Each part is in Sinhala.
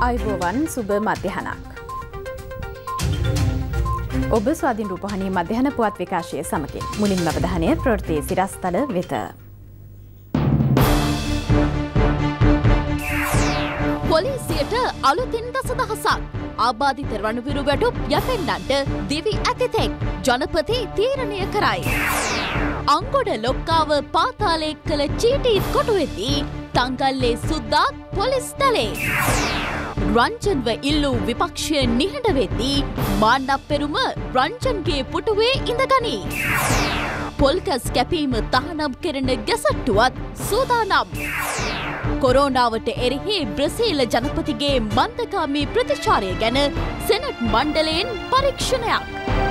අයිබෝවන් සුබ මධ්‍යහනක්. ඔබ ස්වාධීන රූපවාහිනී මධ්‍යහන පුවත් විකාශය සමගින් මුලින්ම අවධානය ප්‍රවෘත්ති සිරස්තල වෙත. පොලිසියට අලුතින් දසදහසක් ආබාධිත රණවිරු වැටුප් යැපෙන්නන්ට දිවි ඇතිතෙක් ජනපති තීරණය කරයි. අංගොඩ ලොක්කාව පාතාලයේ කළ චීටීත් කොටුවෙදී තංගල්ලේ සුද්දාත් පොලිස් තලේ. රංජන්ව ඉල්ලූ විපක්ෂය නිහඬ වෙද්දී මාන්නප් පෙරුම රංජන්ගේ පුටුවේ ඉඳගනී. පොල්කස් කැපීම තහනම් කෙරෙන ගැසට්ටුවත් සූදානම්. කොරෝනාවට එරෙහි බ්‍රසීල ජනපතිගේ මන්දකාමී ප්‍රතිචාරය ගැන සෙනට් මණ්ඩලයෙන් පරීක්ෂණයක්.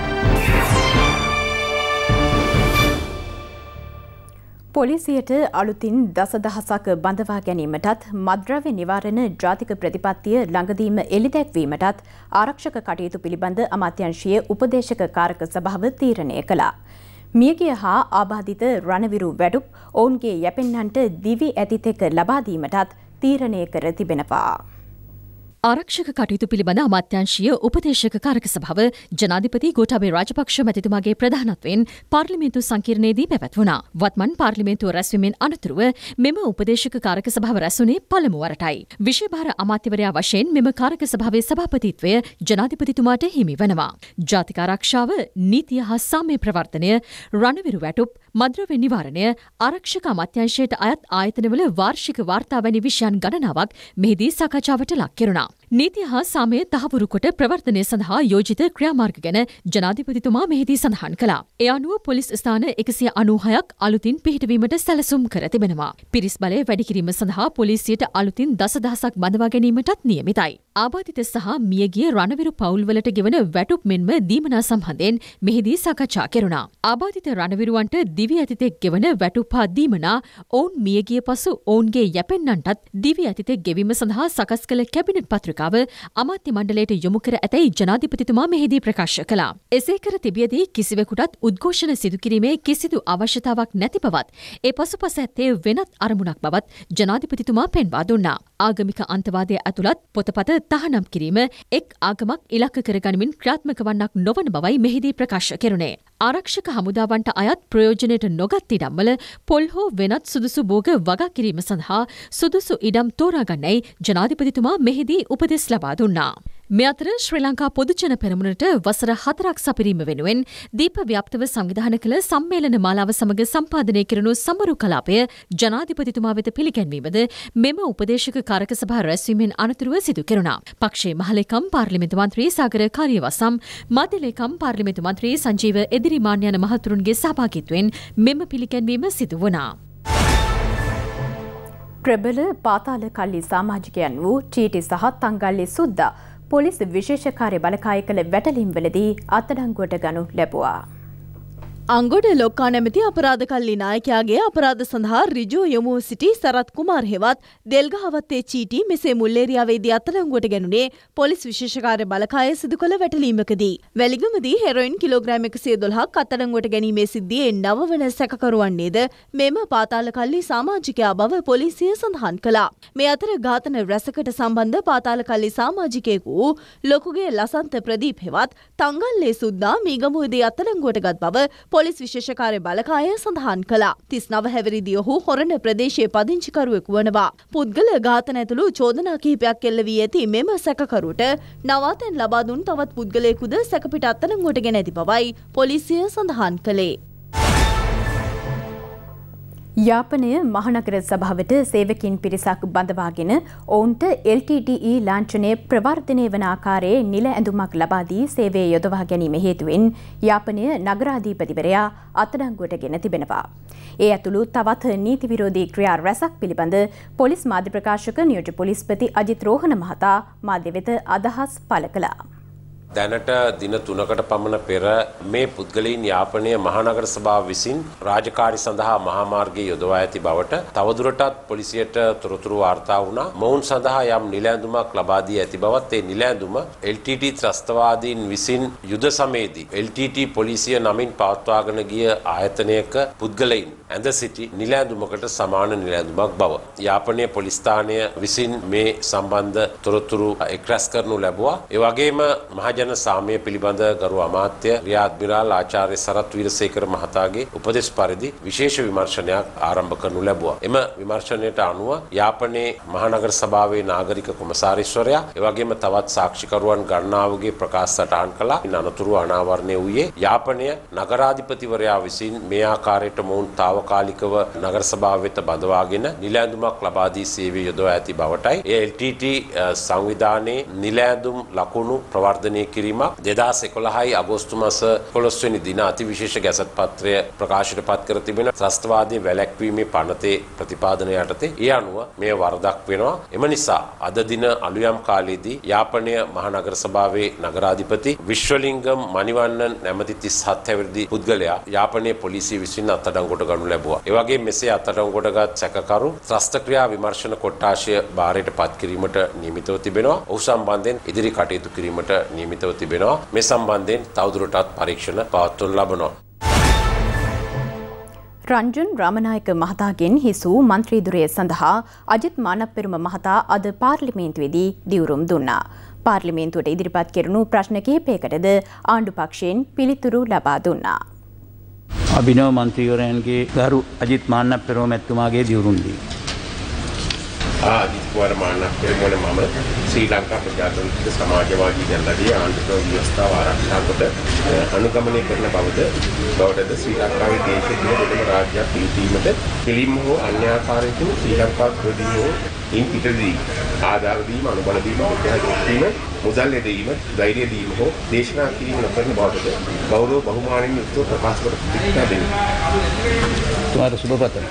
පොලිසියට අලුතින් දසදහසක් බඳවා ගැනීමටත් මද්‍රව්‍ය නිවාරණ ජාතික ප්‍රතිපත්තිය ළඟදීම එළිදැක්වීමටත් ආරක්ෂක කටයුතු පිළිබඳ අමාත්‍යාංශයේ උපදේශක කාරක සභාව තීරණය කළා. මියගිය හා ආබාධිත රණවිරු වැටුප් ඔවුන්ගේ යැපෙන්නන්ට දිවි ඇතිතෙක ලබා දීමටත් තීරණය කර තිබෙනවා. ආරක්ෂක කටයුතු පිළිබඳ අමාත්‍යාංශීය උපදේශක කාරක සභාව ජනාධිපති ගෝඨාභය රාජපක්ෂ මැතිතුමාගේ ප්‍රධානත්වයෙන් පාර්ලිමේන්තු සංකීර්ණයේදී පැවැත්වුණා. වත්මන් පාර්ලිමේන්තුව රැස්වීමෙන් අනතුරුව මෙම උපදේශක කාරක සභාව රැස්වුණේ පළමු වරටයි. විෂයභාර අමාත්‍යවරයා වශයෙන් මෙම කාරක සභාවේ සභාපතිත්වය ජනාධිපතිතුමාට හිමි වනවා. ජාතික ආරක්ෂාව, නීතිය හා සාමය ප්‍රවර්ධනය, රණවිරු වැටුප්, මද්‍රව්‍ය නිවාරණය, ආරක්ෂක අමාත්‍යාංශයට අයත් ආයතනවල වාර්ෂික වාර්තා වැනි විෂයන් ගණනාවක් මෙහිදී සාකච්ඡාවට ලක් කෙරුණා. නීතිය හා සාමය තහවුරු කොට ප්‍රවර්ධනය සඳහා යෝජිත ක්‍රියාමාර්ග ගැන ජනාධිපතිතුමා මෙහිදී සඳහන් කළා. ඒ අනුව පොලිස් ස්ථාන 196ක් අලුතින් පිහිටවීමට සැලසුම් කර තිබෙනවා. පිරිස් බලය වැඩි කිරීම සඳහා පොලිසියට අලුතින් දසදහසක් බඳවා ගැනීමටත් නියමිතයි. ආබාධිත සහ මියගිය රණවිරු පවුල්වලට ගෙවන වැටුප් මෙන්ම දීමනා සම්බන්ධයෙන් මෙහිදී සාකච්ඡා කෙරුණා. ආබාධිත රණවිරුවන්ට දිවි ඇතිතෙක් ගෙවන වැටුප් හා දීමනා ඔවුන් මියගිය පසු ඔවුන්ගේ යැපෙන්නන්ටත් දිවි ඇතිතෙක් ගෙවීම සඳහා සකස් කළ කැබිනට් පත්‍රිකාව අමාත්‍ය මණ්ඩලයට යොමු කර ඇතැයි ජනාධිපතිතුමා මෙහිදී ප්‍රකාශ කළා. එසේ කර තිබියදී කිසිවෙකුටත් උද්ඝෝෂණ සිදු කිරීමේ කිසිදු අවශ්‍යතාවක් නැති බවත්, ඒ පසුපස ඇත්තේ වෙනත් අරමුණක් බවත් ජනාධිපතිතුමා පෙන්වා දුන්නා. ආගමික අන්තවාදය ඇතුළත් පොතපත තහනම් කිරීම එක් ආගමක් ඉලක්ක කරගනිමින් ක්‍රියාත්මක වන්නක් නොවන බවයි මෙහිදී ප්‍රකාශ කෙරුණේ. ආරක්ෂක හමුදාවන්ට අයත් ප්‍රයෝජනයට නොගත් ඉඩම්වල පොල් හෝ වෙනත් සුදුසු භෝග වගා කිරීම සඳහා සුදුසු ඉඩම් තෝරාගන්නයි ජනාධිපතිතුමා මෙහිදී උපදෙස් ලබා දුන්නා. මේ අතර ශ්‍රී ලංකා පොදුජන පෙරමුණට වසර 4ක් සපිරීම වෙනුවෙන් දීප ව්‍යාප්තව සංවිධානය කළ සම්මේලන මාලාව සමග සම්පාදනය කෙරුණු සමරු කලාපය ජනාධිපතිතුමා වෙත පිළිගැන්වීමද මෙම උපදේශක කාරක සභා රැස්වීමෙන් අනතුරුව සිදු කෙරුණා. පක්ෂයේ මහලේකම් පාර්ලිමේන්තු මන්ත්‍රී සාගර කාර්යවසම්, මධ්‍ය ලේකම් පාර්ලිමේන්තු මන්ත්‍රී සංජීව එදිරිමාන්න යන මහතුරුන්ගේ සහභාගීත්වයෙන් මෙම පිළිගැන්වීම සිදු වුණා. ප්‍රබල පාතාල කල්ලි සමාජිකයන් වූ චීටි සහ තංගල්ලේ සුද්දා පොලිස් විශේෂ කාර්ය බලකාය කළ වැටලීම්වලදී අත්අඩංගුවට ගනු ලැබුවා. අංගොඩ ලොක්කා නැමැති අපරාධ කල්ලි නායකයාගේ අපරාධ සඳහා ඍජුව යොමුව සිටි සරත් කුමාර් හෙවත් දෙල්ගහවත්තේ චීටි මෙසේ මුල්ලේරියාවේදී අත්අඩංගුවට ගැනුණේ පොලිස් විශේෂ කාර්ය බලකාය සිදු කළ වැටලීමකදී. වැලිගමදී හෙරොයින් කිලෝග්‍රෑම් 112ක් අත්අඩංගුවට ගැනීමේ සිද්ධියේ 9 වන සැකකරුවන්නේද මෙම පාතාල කල්ලි සමාජිකයා බව පොලිසිය සඳහන් කළා. මේ අතර ඝාතන රැසකට සම්බන්ධ පාතාල කල්ලි සමාජිකයෙකු වූ ලොකුගේ ලසන්ත ප්‍රදීප් හෙවත් තංගල්ලේ සුද්දා මීගමුවේදී අත්අඩංගුවට ගත් බව පොලිස් විශේෂ කාර්ය බලකාය සඳහන් කළා. 39 හැවිරිදි ඔහු හොරණ ප්‍රදේශයේ පදිංචිකරුවෙකු වනවා. පුද්ගල ඝාතන ඇතුළු චෝදනා කිහිපයක් එල්ල වී ඇති මෙම සැකකරුට නවාතැන් ලබා දුන් තවත් පුද්ගලයෙකුද සැකපිට අත්අඩංගුවට ගෙන ඇති බවයි පොලිසිය සඳහන් කළේ. යාපනය මහනගර සභාවට සේවකින් පිරිසක් බඳවාගෙන ඔවුන්ට LTTE ලාංඡනය ප්‍රවර්ධනය වන ආකාරයේ නිල ඇඳුමක් ලබා දී සේවයේ යොදවා ගැනීම හේතුවෙන් යාපනය නගරාධිපතිවරයා අත්අඩංගුවට ගෙන තිබෙනවා. ඒ ඇතුළු තවත් නීති විරෝධී ක්‍රියා රැසක් පිළිබඳ පොලිස් මාධ්‍ය ප්‍රකාශක නියෝජ්‍ය පොලිස්පති අජිත් රෝහණ මහතා මාධ්‍ය වෙත අදහස් පළ කළා. දැනට දින 3කට පමණ පෙර මේ පුද්ගලයන් යාපනය මහනගර සභාව විසින් රාජකාරී සඳහා මහා මාර්ගයේ යොදවා ඇති බවට තවදුරටත් පොලිසියට තොරතුරු වාර්තා වුණා. මොවුන් සඳහා යම් නිල ඇඳුමක් ලබා දී ඇති බවත් ඒ නිල ඇඳුම LTT ත්‍රස්තවාදීන් විසින් යුද සමයේදී LTT පොලිසිය නමින් පවත්වාගෙන ගිය ආයතනයක පුද්ගලයන් ඇඳ සිටි නිල ඇඳුමකට සමාන නිල ඇඳුමක් බව. යාපනයේ පොලිස් ස්ථානය විසින් මේ සම්බන්ධ තොරතුරු එක්රැස් කරනු ලැබුවා. ඒ වගේම මහජන සාමය පිළිබඳ ගරු අමාත්‍ය රියා අද්මිරාල් ආචාර්ය සරත් වීරසේකර මහතාගේ උපදෙස් පරිදි විශේෂ විමර්ශනයක් ආරම්භ කරනු ලැබුවා. එම විමර්ශනයට අනුව යාපනයේ මහනගර සභාවේ නාගරික කොමසාරිස්වරයා ඒ වගේම තවත් සාක්ෂිකරුවන් ගණනාවගේ ප්‍රකාශ සටහන් කළා. ඉන් අනතුරු අනාවරණය වූයේ යාපනය නගරාධිපතිවරයා විසින් මේ ආකාරයට මොවුන් తాවකාලිකව නගර සභාව වෙත බඳවාගෙන නිල ඇඳුමක් ලබා දී සේවය යොදවා ඇති බවටයි. ඒ LTT සංවිධානයේ නිල ඇඳුම් ලකුණු ප්‍රවර්ධනය කිරීමක් 2011 අගෝස්තු මාස 11 වෙනි දින අතිවිශේෂ ගැසට් පත්‍රය ප්‍රකාශයට පත් කර තිබෙන ත්‍රස්තවාදී වැළැක්වීමේ පනතේ ප්‍රතිපාදනය යටතේ ඒ අනුව මේ වරදක් වෙනවා. එම නිසා අද දින අලුයම් කාලයේදී යාපනය මහනගර සභාවේ නගරාධිපති විශ්වලිංගම් මණිවන්නන් නැමැති 37 හැවිරිදි පුද්ගලයා යාපනයේ පොලිසිය විසින් අත්අඩංගුවට ගනු ලැබුවා. ඒ වගේම මෙසේ අත්අඩංගුවටගත් සැකකරු ත්‍රස්ත ක්‍රියා විමර්ශන කොට්ටාශය භාරයට පත් කිරීමට නියමිතව තිබෙනවා. ඔහු සම්බන්ධයෙන් ඉදිරි කටයුතු කිරීමට නියමිතව තිබෙනවා. මේ සම්බන්ධයෙන් තවදුරටත් පරීක්ෂණ පවත්වනු ලබනවා. රංජන් රාමනායක මහතාගෙන් හිසූ මන්ත්‍රීදුරය සඳහා අජිත් මානප්පෙරුම මහතා අද පාර්ලිමේන්තුවේදී දිවුරුම් දුන්නා. පාර්ලිමේන්තුවට ඉදිරිපත් කෙරුණු ප්‍රශ්න කිහිපයකටද ආණ්ඩු පක්ෂයෙන් පිළිතුරු ලබා දුන්නා. අභිනව මන්ත්‍රීවරයන්ගේ ගරු අජිත් මානප්පෙරුම මැතිතුමාගේ දිවුරුම් දී. අජිත් කුමාර මානප්පෙරුම මම ශ්‍රී ලංකා ප්‍රජාතන්ත්‍රික සමාජවාදී ජනතාවේ ආණ්ඩුක්‍රම ව්‍යවස්ථාව ආරක්ෂා කොට අනුගමනය කරන බවටද ශ්‍රී ලංකාවේ දේශීය දෙදම රාජ්‍යයක් පිළිපීමට පිළිම හෝ අන්‍ය ආකාරයකින් ශ්‍රී ලංකා ප්‍රතිනිධියෝ ඉන් පිටදී ආධාර දීම අනුබල දීම උද්ඝාටන මුදල් ලැබීම ධෛර්ය දීම හෝ දේශනා කිරීම නොකරන බවටද ගෞරව බහුමානෙන් යුක්තව ප්‍රකාශ කර තිබෙනවා දෙන්නේ. තුමාට සුබ පතන.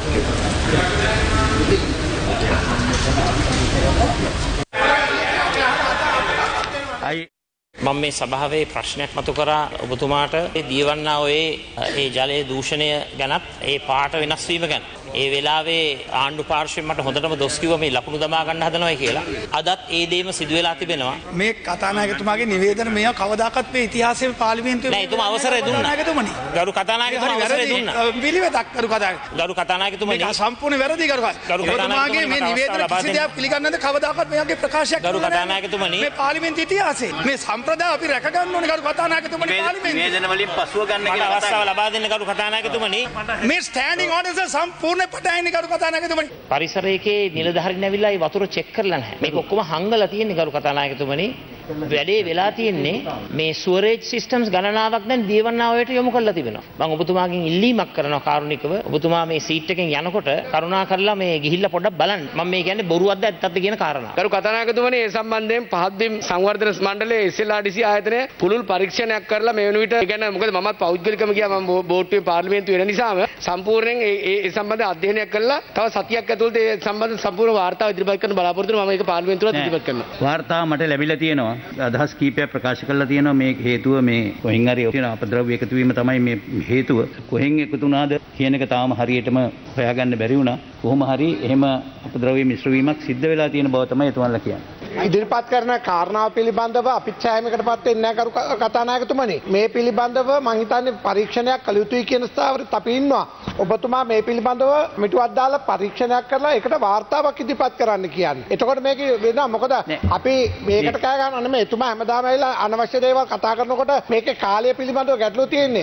මම මේ සභාවේ ප්‍රශ්නයක් මතු කරා ඔබතුමාට දියවන්නා ඔය ඒ ජලයේ දූෂණය ගැනත් ඒ පාට වෙනස් වීම ගැන. ඒ වෙලාවේ ආණ්ඩු පාර්ශ්වයෙන් මට හොඳටම දොස් කිව්වා මේ ලකුණු දමා ගන්න හදනවා කියලා. අදත් ඒ දේම සිදු වෙලා තිබෙනවා. මේ කතානායකතුමාගේ නිවේදන මේව කවදාකවත් මේ ඉතිහාසයේ පාර්ලිමේන්තුවේ නෑ එතුමා අවසරය දුන්නා. ගරු කතානායකතුමා අවසරය දුන්නා. පිළිවෙතක් ගරු කතානායකතුමනි මේක සම්පූර්ණ වැරදි ගරු කතානායකතුමාගේ මේ නිවේදන කිසි දෙයක් පිළිගන්නේ නැද්ද කවදාකවත් මේ වගේ ප්‍රකාශයක් ගරු කතානායකතුමනි මේ පාර්ලිමේන්තු ඉතිහාසයේ මේ සම්ප්‍රදාය අපි රැක ගන්න ඕනේ ගරු කතානායකතුමනි පාර්ලිමේන්තු නිවේදන වලින් පසුව ගන්න කියලා අවස්ථාව ලබා දෙන්න ගරු කතානායකතුමනි මේ ස්ටෑන්ඩින් ඕඩර්ස් සම්පූර්ණ පටයිනේ ගරු කතානායකතුමනි පරිසරයේ නිලධාරීන් ඇවිල්ලා ඒ වතුර චෙක් කරලා නැහැ. මේක ඔක්කොම හංගලා තියෙන්නේ ගරු කතානායකතුමනි. වැඩේ වෙලා තියෙන්නේ මේ සුවරේජ් සිස්ටම්ස් ගණනාවක් දැන් දියවන්නාවට යොමු කරලා තිබෙනවා. මම ඔබතුමාගෙන් ඉල්ලීමක් කරනවා කාරුණිකව ඔබතුමා මේ සීට් එකෙන් යනකොට කරුණා කරලා මේ ගිහිල්ලා පොඩ්ඩක් බලන්න. මම මේ කියන්නේ බොරුවක්ද ඇත්තක්ද කියන කාරණා. ගරු කතානායකතුමනි ඒ සම්බන්ධයෙන් පහත්දිම් සංවර්ධන මණ්ඩලයේ SLRDC ආයතනය පුළුල් පරීක්ෂණයක් කරලා මේ වෙන විට කියන්නේ මොකද මමත් පෞද්ගලිකම ගියා මම බෝට්ටුවේ පාර්ලිමේන්තුවේ වෙන නිසාම සම්පූර්ණයෙන් ඒ සම්බන්ධ අධ්‍යයනයක් කරලා තව සතියක් ඇතුළත ඒ සම්බන්ධ සම්පූර්ණ වාර්තාව ඉදිරිපත් කරන්න බලාපොරොත්තු වෙනවා. මම ඒක පාර්ලිමේන්තුවට ඉදිරිපත් කරනවා. වාර්තාව මට ලැබිලා තියෙනවා. අදහස් කීපයක් ප්‍රකාශ කරලා තියෙනවා මේ හේතුව මේ කොහෙන් හරි තියෙන අපද්‍රව්‍ය එකතු වීම තමයි මේ හේතුව. කොහෙන් එකතු වුණාද කියන එක තාම හරියටම හොයාගන්න බැරි වුණා. කොහොම හරි එහෙම අපද්‍රව්‍ය මිශ්‍ර වීමක් සිද්ධ වෙලා තියෙන බව තමයි එතුමන්ලා කියන්නේ. ඉදිරිපත් කරන කාරණාව පිළිබඳව අපිත් ඡායමකටපත් වෙන්නේ නැහැ කරු කතානායකතුමනි. මේ පිළිබඳව මම හිතන්නේ පරීක්ෂණයක් කළ යුතුයි කියන ස්ථාවරත් අපි ඉන්නවා. ඔබතුමා මේ පිළිබඳව මිටුවක් දාලා පරීක්ෂණයක් කරලා ඒකට වාර්තාවක් ඉදිරිපත් කරන්න කියන්නේ. එතකොට මේක වෙනවා මොකද අපි මේකට කෑ ගන්න නෙමෙයි. එතුමා හැමදාම ඇවිල්ලා අනවශ්‍ය දේවල් කතා කරනකොට මේකේ කාලය පිළිබඳව ගැටලුව තියෙන්නේ.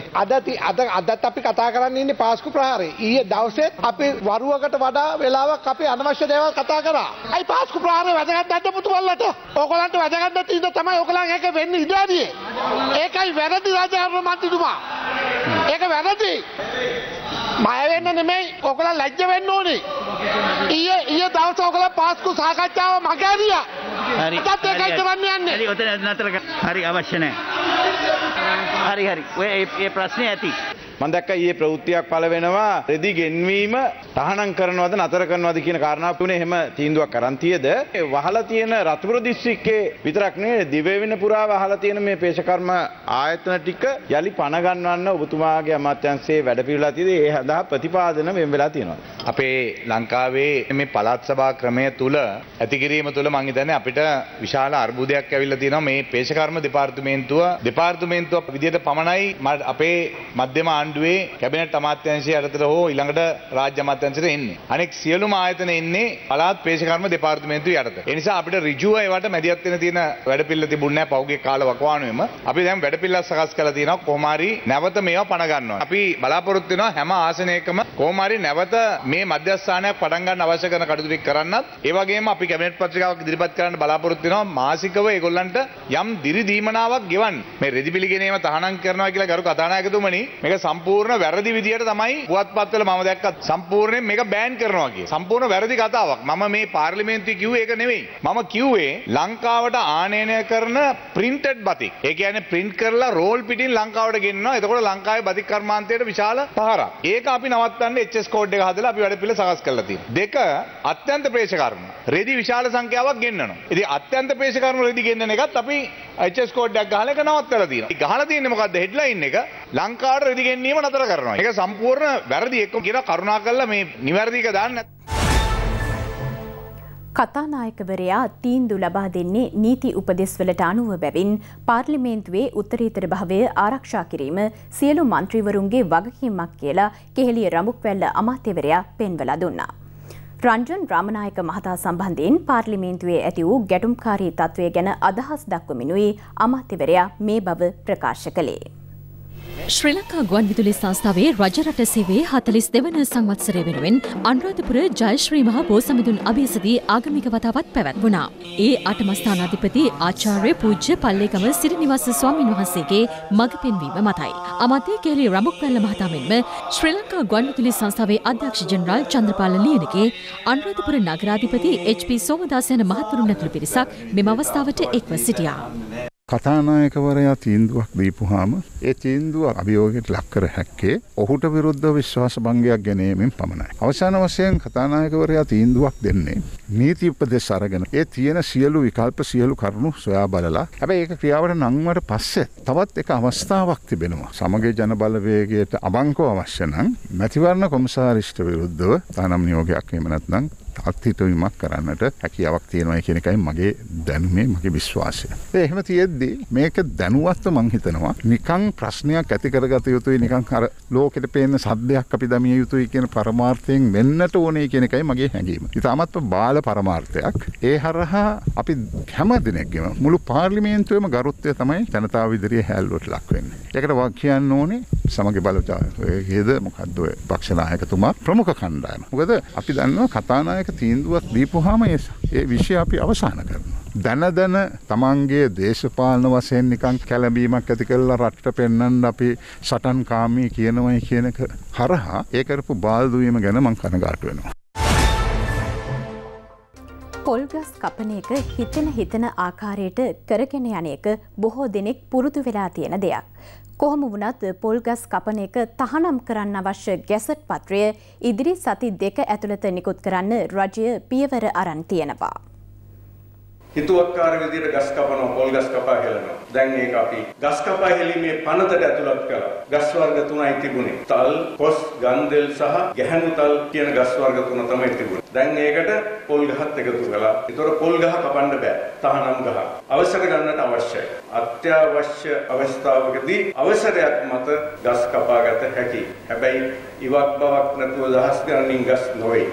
අදත් අපි කතා කරන්න ඉන්නේ පාස්කු ප්‍රහාරේ. ඊයේ දවසේ අපි වරුවකට වඩා වෙලාවක් අපි අනවශ්‍ය දේවල් කතා කරා. අයි පාස්කු ප්‍රහාරේ වැදගත් නැද්ද පුතුවල්ලට? ඕගොල්ලන්ට වැදගත් නැති ඉඳ තමයි ඕගොල්ලන් ඒක වෙන්නේ ඉඳාරියේ. ඒකයි වැරදි රාජාරණ මන්ත්‍රීතුමා. ඒක වැරදි. මය වෙන්න නෙමෙයි ඕගොල්ලන් ලැජ්ජ වෙන්න ඕනේ. ඊයේ දවසේ ඕගොල්ලන් පාස්කු සාකච්ඡාව මගහැරියා. හරි. අදත් ඒකයි කරන්න යන්නේ. හරි ඔතන නතර හරි අවශ්‍ය නැහැ. හරි. ඔය ඒ ප්‍රශ්නේ ඇති. මම දැක්කා ඊයේ ප්‍රවෘත්තියක් පළ වෙනවා රෙදි ගෙන්වීම තහනම් කරනවද නතර කරනවද කියන කාරණාව තුනේ එහෙම තීන්දුවක් අරන් තියද වහලා තියෙන රතුපුර දිස්ත්‍රික්කයේ විතරක් නෙවෙයි දිවයින පුරා වහලා තියෙන මේ පේශකර්ම ආයතන ටික යලි පණ ගන්නවන්න ඔබතුමාගේ අමාත්‍යාංශයේ වැඩපිළිවෙලා තියෙදි ඒ සඳහා ප්‍රතිපාදන වෙන් වෙලා තියෙනවා. අපේ ලංකාවේ මේ පළාත් සභා ක්‍රමය තුල ඇති කිරීම තුල මම හිතන්නේ අපිට විශාල අර්බුදයක් ඇවිල්ලා තියෙනවා මේ පේශකර්ම දෙපාර්තමේන්තුව විදියට පමණයි අපේ මධ්‍යම ආණ්ඩුවේ කැබිනට් අමාත්‍යාංශය යටතට හෝ ඊළඟට රාජ්‍ය අමාත්‍යාංශයට එන්නේ. අනෙක් සියලුම ආයතන එන්නේ පළාත් පේශකර්ම දෙපාර්තමේන්තුව යටතට. ඒ නිසා අපිට ඍජුව ඒවට මැදිහත් වෙන තියෙන වැඩපිළිවෙල තිබුණේ නැහැ පෞගේ කාල වකවානුවේම. අපි දැන් වැඩපිළිවෙල සකස් කරලා තියෙනවා කොහොම හරි නැවත මේවා පණ ගන්නවා. අපි බලාපොරොත්තු වෙනවා හැම ආසනයකම කොහොම හරි නැවත මේ මධ්‍යස්ථානයක් පටන් ගන්න අවශ්‍ය කරන කටයුතු ටික කරන්නත් ඒ වගේම අපි කැබිනට් පත්‍රිකාවක් ඉදිරිපත් කරන්න බලාපොරොත්තු වෙනවා මාසිකව ඒගොල්ලන්ට යම් දිරි දීමනාවක් ගෙවන්න. මේ රෙදි පිළිගෙනීම තහනම් කරනවා කියලා ගරු කතානායකතුමනි මේක සම්පූර්ණ වැරදි විදියට තමයි පුවත්පත්වල මම දැක්කත් සම්පූර්ණයෙන් මේක බෑන් කරනවා කිය. සම්පූර්ණ වැරදි කතාවක්. මම මේ පාර්ලිමේන්තුවේ කිව්වේ ඒක නෙවෙයි. මම කිව්වේ ලංකාවට ආනයනය කරන printed බතික්. ඒ කියන්නේ print කරලා roll පිටින් ලංකාවට ගෙන්නනවා. එතකොට ලංකාවේ බතික් කර්මාන්තයට විශාල පහරක්. ඒක අපි නවත්තන්න HS කෝඩ් එක හදලා අපි වැඩ පිළිවෙල සකස් කරලා තියෙනවා. දෙක අත්‍යන්ත ප්‍රේෂකර්ම. රෙදි විශාල සංඛ්‍යාවක් ගෙන්නනවා. ඉතින් අත්‍යන්ත ප්‍රේෂකර්ම රෙදි ගෙන්නන එකත් අපි HS කෝඩ් එකක් ගහලා ඒක නවත්තලා තියෙනවා. ගහලා තියෙන්නේ මොකද්ද හෙඩ්ලයින් එක? ලංකාවට රෙදි ගෙන්නීම නතර කරනවා. ඒක සම්පූර්ණ වැරදි එක්ක කියලා කරුණාකරලා මේ නිවැරදික දාන්න. කතානායකවරයා තීන්දුව ලබා දෙන්නේ නීති උපදෙස්වලට අනුව බැවින් පාර්ලිමේන්තුවේ උත්තරීතර භාවය ආරක්ෂා කිරීම සියලු මන්ත්‍රීවරුන්ගේ වගකීමක් කියලා කෙහෙලිය රඹුක්වැල්ල අමාත්‍යවරයා පෙන්වලා දුන්නා. රංජන් රාමනායක මහතා සම්බන්ධයෙන් පාර්ලිමේන්තුවේ ඇති වූ ගැටුම්කාරී තත්ත්වය ගැන අදහස් දක්වමිනුයි අමාත්‍යවරයා මේ බව ප්‍රකාශ කළේ. ශ්‍රී ලංකා ගුවන් විදුලි සංස්ථාවේ රජරට සේවයේ 42 වන සංවත්සරය වෙනුවෙන් අනුරාධපුර ජයශ්‍රී මහ බෝසමිඳුන් අභියසදී ආගමික වතාවත් පැවැත්වුණා. ඒ අටමස්ථානාධිපති ආචාර්ය පූජ්‍ය පල්ලේගම සිරිනිවාස ස්වාමීන් වහන්සේගේ මඟ පෙන්වීම මතයි. අමාත්‍ය කෙහෙලි රඹුක්වැල්ල මහතා මෙන්ම ශ්‍රී ලංකා ගුවන් විදුලි සංස්ථාවේ අධ්‍යක්ෂ ජෙනරාල් චන්ද්‍රපාල ලියනගේ අනුරාධපුර නගරාධිපති HP සෝමදාස යන මහතුරුන් ඇතුළු පිරිසක් මෙම අවස්ථාවට එක්ව සිටියා. කතානායකවරයා තීන්දුවක් දීපුවාම ඒ තීන්දුව අභියෝගයට ලක් කර හැක්කේ ඔහුට විරුද්ධව විශ්වාස භංගයක් ගැනීමෙන් පමණයි. අවසාන වශයෙන් කතානායකවරයා තීන්දුවක් දෙන්නේ නීති උපදෙස් අරගෙන ඒ තියෙන සියලු විකල්ප සියලු කරුණු සොයා බලලා හැබැයි ඒක ක්‍රියාවට නංවට පස්සේ තවත් එක අවස්ථාවක් තිබෙනවා. සමගි ජන බලවේගයට අවංකව අවශ්‍ය නම් මැතිවරණ කොමසාරිස්ට විරුද්ධව තහනම් නියෝගයක් එහෙම නැත්නම් අත්හිටවීමක් කරන්නට හැකියාවක් තියෙනවා කියන එකයි මගේ දැනුමේ මගේ විශ්වාසය. එහෙම තියෙද්දි මේක දැනුවත්ව මං හිතනවා නිකන් ප්‍රශ්නයක් ඇති කරගත යුතුයි නිකන් අර ලෝකෙට පේන සද්දයක් අපි දමිය යුතුයි කියන පරමාර්ථයෙන් වෙන්නට ඕනේ කියන එකයි මගේ හැඟීම. ඊටමත්ව බාල පරමාර්ථයක්. ඒ හරහා අපි හැම දිනෙකම මුළු පාර්ලිමේන්තුවේම ගරුත්වය තමයි ජනතාව ඉදිරියේ හැල්ලුවට ලක් වෙන්නේ. ඒකට වාක් කියන්න ඕනේ සමගි බලවේගයේද මොකද්ද ඔය පක්ෂ නායකතුමා ප්‍රමුඛ කණ්ඩායම. මොකද අපි දන්නවා කතානායක තීන්දුවක් දීපුවාම ඒ විෂය අපි අවසන් කරනවා. දැන තමන්ගේ දේශපාලන වශයෙන් නිකන් කැළඹීමක් ඇති කරලා රටට පෙන්වන්න අපි සටන්කාමී කියනවයි කියන එක හරහා ඒ කරපු බාල්දු වීම ගැන මම කනගාටු වෙනවා. පොල්ගස් කපන එක හිතෙන ආකාරයට කරගෙන යන එක බොහෝ දෙනෙක් පුරුදු වෙලා තියෙන දෙයක්. කොහොම වුණත් පොල්ගස් කපන එක තහනම් කරන්න අවශ්‍ය ගැසට් පත්‍රය ඉදිරි සති 2 ඇතුළත නිකුත් කරන්න රජය පියවර අරන් තියෙනවා. හිතුවක්කාර විදිහට ගස් කපනවා පොල් ගස් කපා හෙලනවා. දැන් ඒක අපි ගස් කපා හෙලීමේ පනතට ඇතුළත් කළා. ගස් වර්ග 3යි තිබුණේ. තල්, කොස්, ගන්දෙල් සහ ගැහැණු තල් කියන ගස් වර්ග 3 තමයි තිබුණේ. දැන් ඒකට පොල් ගහත් එකතු කළා. ඒතර පොල් ගහ කපන්න බෑ. තහනම් ගහ. අවසර ගන්නට අවශ්‍යයි. අත්‍යවශ්‍ය අවස්ථාවකදී අවසරයක් මත ගස් කපාගත හැකියි. හැබැයි ඉවක් බවක් නැතුව දහස් ගණනින් ගස් නොවේ.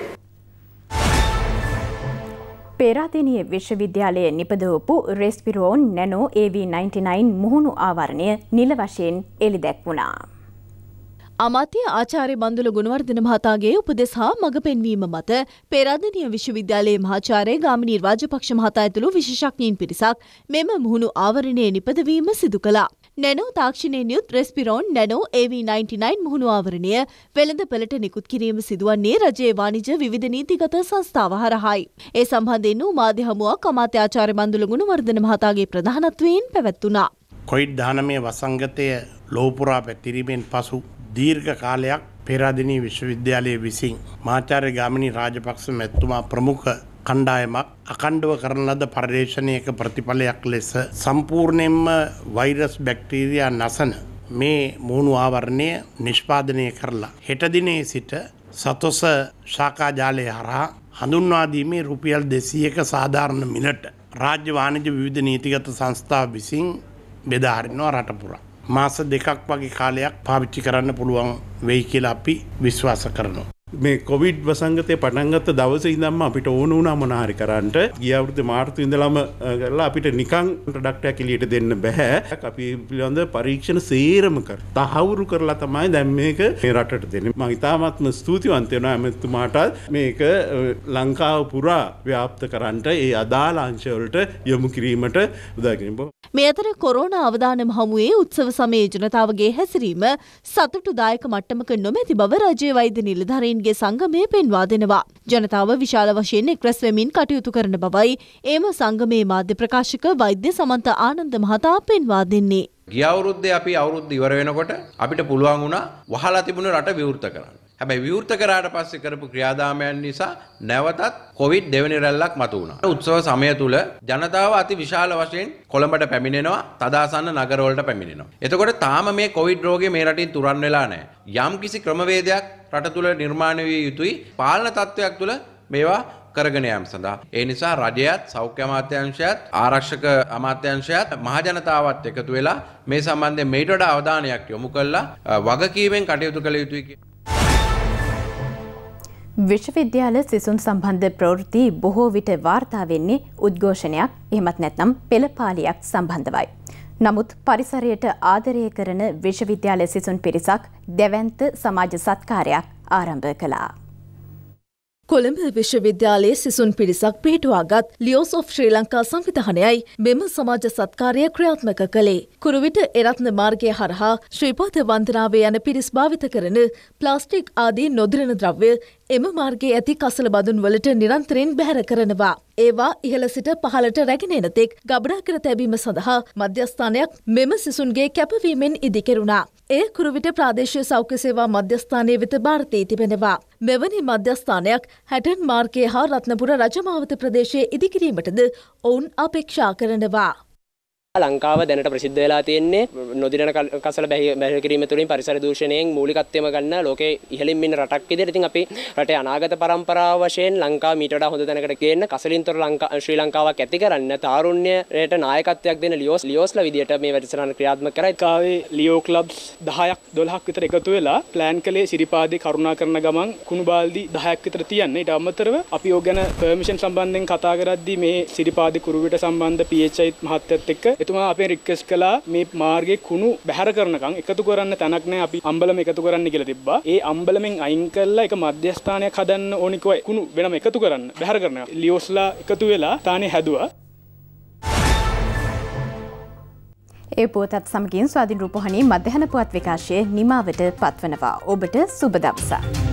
පේරාදෙණිය විශ්වවිද්‍යාලයේ නිපදවපු රෙස්පිරෝන් නැනෝ AV99 මුහුණු ආවරණය නිල වශයෙන් එළිදැක්වුණා. අමාත්‍ය ආචාර්ය බන්දුල ගුණවර්ධන මහතාගේ උපදෙස් හා මඟ පෙන්වීම මත පේරාදෙණිය විශ්වවිද්‍යාලයේ මහාචාර්ය ගාමිණී රාජපක්ෂ මහතා ඇතුළු විශේෂඥයින් පිරිසක් මෙම මුහුණු ආවරණයේ නිපදවීම සිදු කළා. නැනෝ තාක්ෂණයෙන් යුත් රෙස්පිරෝන් නැනෝ AV99 මුහුණු ආවරණය වෙළඳපළට නිකුත් කිරීම සිදුවන්නේ රජයේ වාණිජ්‍ය විවිධ නීතිගත සංස්ථාව හරහායි. ඒ සම්බන්ධයෙන් වූ මාධ්‍ය හමුවක් අමාත්‍ය ආචාර්ය බන්දුල ගුණවර්ධන මහතාගේ ප්‍රධානත්වයෙන් පැවැත්වුණා. කොවිඩ්-19 වසංගතය ලෝපුරා පැතිරීමෙන් පසු දීර්ඝ කාලයක් පේරාදෙණිය විශ්වවිද්‍යාලයේ විසින් මහාචාර්ය ගාමිණී රාජපක්ෂ මැතිතුමා ප්‍රමුඛ කණ්ඩායමක් අකණ්ඩව කරන ලද පර්යේෂණයක ප්‍රතිඵලයක් ලෙස සම්පූර්ණයෙන්ම වෛරස් බැක්ටීරියා නැසන මේ මුහුණු ආවරණය නිෂ්පාදනය කරලා හෙට දිනේ සිට සතොස ශාඛා ජාලය හරහා හඳුන්වා දීමේ රුපියල් 200ක සාධාරණ මිලට රාජ්‍ය වාණිජ්‍ය විවිධ නීතිගත සංස්ථා විසින් බෙදා හරිනවා රට පුරා. මාස දෙකක් වගේ කාලයක් පාවිච්චි කරන්න පුළුවන් වෙයි කියලා අපි විශ්වාස කරනවා. මේ කොවිඩ් වසංගතය පටන් ගත්ත දවසේ ඉඳන්ම අපිට ඕන වුණා මොන හරි කරන්නට. ගිය අවුරුද්දේ මාර්තු ඉඳලම කරලා අපිට නිකන් ප්‍රොඩක්ට් එකක් එළියට දෙන්න බෑ. අපි පිළිබඳ පරීක්ෂණ සේරම තහවුරු කරලා තමයි දැන් මේක මේ රටට දෙන්නේ. මම ඉතාමත්ම ස්තුතිවන්ත වෙනවා එමෙතුමාට මේක ලංකාව පුරා ව්‍යාප්ත කරන්නට ඒ අදාළ අංශ වලට යොමු කිරීමට උදව් මේ අතර කොරෝනා අවදානම් හමුවේ උත්සව සමයේ ජනතාවගේ හැසිරීම සතුටුදායක මට්ටමක නොමැති බව රජයේ වෛද්‍ය නිලධාරීන්ගේ සංගමය පෙන්වා දෙනවා. ජනතාව විශාල වශයෙන් එක්රැස් වෙමින් කටයුතු කරන බවයි එම සංගමේ මාධ්‍ය ප්‍රකාශක වෛද්‍ය සමන්ත ආනන්ද මහතා පෙන්වා දෙන්නේ. ගිය අවුරුද්දේ අපි අවුරුද්ද ඉවර වෙනකොට අපිට පුළුවන් වුණා වහලා තිබුණ රට විවෘත කරන්න. හැබැයි විවෘත කරාට පස්සේ කරපු ක්‍රියාදාමයන් නිසා නැවතත් කොවිඩ් දෙවෙනි රැල්ලක් මතු වුණා. උත්සව සමය තුල ජනතාව අති විශාල වශයෙන් කොළඹට පැමිණෙනවා, තදාසන්න නගරවලට පැමිණෙනවා. එතකොට තාම මේ කොවිඩ් රෝගය මේ රටින් තුරන් වෙලා නැහැ. යම් කිසි ක්‍රමවේදයක් රට තුල නිර්මාණය විය යුතුයි. පාලන තත්ත්වයක් තුල මේවා කරගෙන යාම සඳහා. ඒ නිසා රජයත්, සෞඛ්‍ය අමාත්‍යාංශයත්, ආරක්ෂක අමාත්‍යාංශයත් මහජනතාවත් එකතු වෙලා මේ සම්බන්ධයෙන් මේට වඩා අවධානයක් යොමු කළා වගකීමෙන් කටයුතු කළ යුතුයි. විශ්වවිද්‍යාල සිසුන් සම්බන්ධ ප්‍රවෘත්ති බොහෝ විට වාර්තා වෙන්නේ උද්ඝෝෂණයක් එහෙමත් නැත්නම් පෙළපාලියක් සම්බන්ධවයි. නමුත් පරිසරයට ආදරය කරන විශ්වවිද්‍යාල සිසුන් පිරිසක් දැවැන්ත සමාජ සත්කාරයක් ආරම්භ කළා. කොළඹ විශ්වවිද්‍යාලයේ සිසුන් පිරිසක් පිහිටුවාගත් ලියෝස් ඔෆ් ශ්‍රී ලංකා සංවිධානයයි මෙම සමාජ සත්කාරය ක්‍රියාත්මක කළේ. කුරුවිට එරත්න මාර්ගය හරහා ශ්‍රීපාද වන්දනාවේ යන පිරිස් භාවිත කරන ප්ලාස්ටික් ආදී නොදිරන ද්‍රව්‍ය එම මාර්ගයේ ඇති කසල බදුන් වලට නිරන්තරයෙන් බැහැර කරනවා. ඒවා ඉහළ සිට පහළට රැගෙන එන තෙක් ගබඩා කර තැබීම සඳහා මධ්‍යස්ථානයක් මෙම සිසුන්ගේ කැපවීමෙන් ඉදිකෙරුණා. එය කුරුවිට ප්‍රාදේශීය සෞඛ්‍ය සේවා මධ්‍යස්ථානයේ වෙත භාර දී තිබෙනවා. මෙවැනි මධ්‍යස්ථානයක් හැටන් මාර්ගය හා රත්නපුර රජමාවත ප්‍රදේශයේ ඉදිකිරීමටද ඔවුන් අපේක්ෂා කරනවා. ලංකාව දැනට ප්‍රසිද්ධ වෙලා තියෙන්නේ නොදිරන කසල බැහැර කිරීම තුළින් පරිසර දූෂණයෙන් මූලිකත්වයම ගන්න ලෝකේ ඉහළින්ම ඉන්න රටක් විදිහට ඉතින් අපි රටේ අනාගත පරම්පරාව වශයෙන් ලංකාව මීට වඩා හොඳ තැනකට ගේන්න කසලින්තර ශ්‍රී ලංකාවක් ඇති කරන්න තාරුණ්‍යයට නායකත්වයක් දෙන ලියෝස්ලා විදිහට මේ වැඩසටහන ක්‍රියාත්මක කරයි. කාවේ ලියෝ ක්ලබ්ස් 10ක් 12ක් විතර එකතු වෙලා ප්ලෑන් කළේ සිරිපාදේ කරුණා කරන ගමන් කුණු බාල්දි 10ක් විතර තියන්න. ඊට අමතරව අපි ඕක ගැන පර්මිෂන් සම්බන්ධයෙන් කතා කරද්දී මේ සිරිපාදේ කුරුවිට සම්බන්ධ PHI මහත්තයත් එක්ක එතුමා අපේ රික්වෙස්ට් කළා මේ මාර්ගයේ කුණු බැහැර කරනකම් එකතු කරන්න තැනක් නැහැ අපි අම්බලම එකතු කරන්න කියලා තිබ්බා. ඒ අම්බලමෙන් අයින් කරලා එක මධ්‍යස්ථානයක් හදන්න ඕනිකව කුණු වෙනම එකතු කරන්න බැහැර කරනවා. ලියෝස්ලා එකතු වෙලා තානේ හැදුවා. ඒ පුවතත් සමගින් ස්වාධීන රූපවාහිනී මධ්‍යහන පුවත් විකාශයේ නිමාවට පත්වනවා. ඔබට සුබ දවසක්.